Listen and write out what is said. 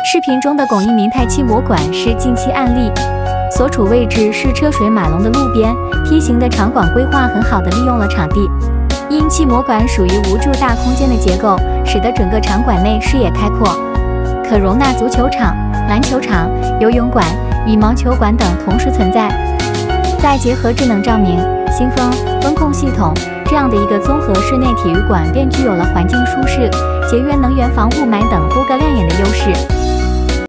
视频中的巩义明泰气模馆是近期案例，所处位置是车水马龙的路边，梯形的场馆规划很好地利用了场地。因气模馆属于无柱大空间的结构，使得整个场馆内视野开阔，可容纳足球场、篮球场、游泳馆、羽毛球馆等同时存在。再结合智能照明、新风、温控系统这样的一个综合室内体育馆，便具有了环境舒适、节约能源、防雾霾等多个亮眼的优势。